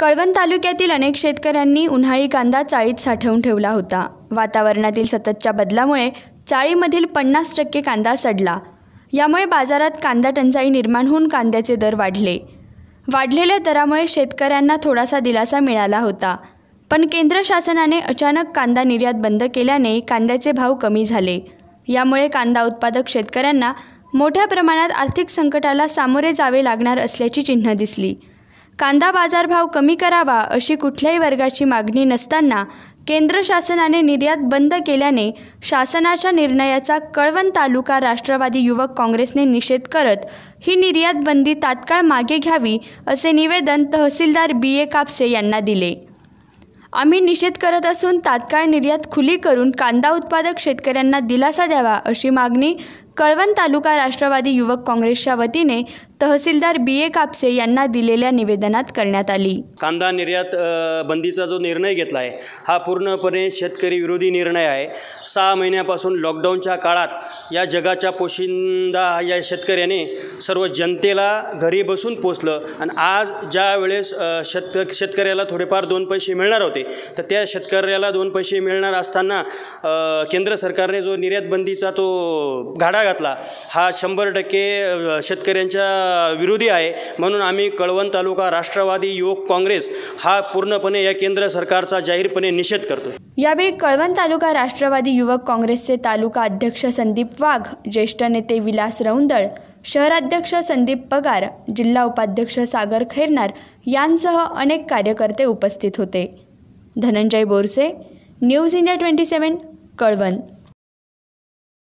कळवण तालुक्यातील अनेक शेतकऱ्यांनी उन्हाळी कांदा चाळीत साठवून ठेवला होता। वातावरणातील सततच्या बदलामुळे चाळीमधील 50% कांदा सडला। यामुळे बाजारात कांदा टंचाई निर्माण होऊन कांद्याचे दर वाढले। वाढलेल्या दरामुळे शेतकऱ्यांना थोडासा दिलासा मिळाला होता, पण केंद्र शासनाने अचानक कांदा निर्यात बंद केल्याने कांद्याचे भाव कमी झाले। यामुळे कांदा उत्पादक शेतकऱ्यांना मोठ्या प्रमाणात आर्थिक संकटाला सामोरे जावे लागणार असल्याची चिन्ह दिसली। कांदा बाजारभाव कमी करावा अशी कुठल्याही वर्गाची मागणी नसताना केंद्र शासनाने निर्यात बंद केल्याने शासनाच्या निर्णयाचा कळवण तालुका राष्ट्रवादी युवक काँग्रेसने निषेध करत ही निर्यात बंदी तात्काळ मागे घ्यावी असे निवेदन तहसीलदार बी कापसे यांना दिले। आम्ही निषेध करत असून तात्काळ निर्यात खुली करून कांदा उत्पादक शेतकऱ्यांना दिलासा द्यावा अशी मागणी कळवण तालुका राष्ट्रवादी युवक काँग्रेसच्या वतीने तहसीलदार बी कापसे यांना दिलेल्या निवेदनात करण्यात आली। कांदा निर्यात बंदीचा जो निर्णय घेतला आहे हा पूर्णपणे शेतकरी विरोधी निर्णय आहे। 6 महिन्यापासून लॉकडाऊनच्या काळात या जगाच्या पोशिंदा या शेतकऱ्याने सर्व जनतेला घरी बसून पोचलं आणि आज ज्या वेळेस शेतकऱ्याला थोडेफार 2 पैसे मिळणार होते तर त्या शेतकऱ्याला 2 पैसे मिळणार असताना केंद्र सरकारने जो निर्यात बंदीचा तो घाडा घातला हा 100% शेतकऱ्यांच्या विरोधी आहे। म्हणून आम्ही कळवण तालुका राष्ट्रवादी युवक काँग्रेस हा पूर्णपणे या केंद्र सरकारचा जाहीरपणे निषेध करतो। यावेळी कळवण तालुका राष्ट्रवादी युवक काँग्रेसचे तालुका अध्यक्ष संदीप वाघ, ज्येष्ठ नेते विलास रौंदळ, शहराध्यक्ष संदीप पगार, जिल्हा उपाध्यक्ष सागर खैरनार यांसह अनेक कार्यकर्ते उपस्थित होते। Dhananjay Borse, news India 27, Kalwan.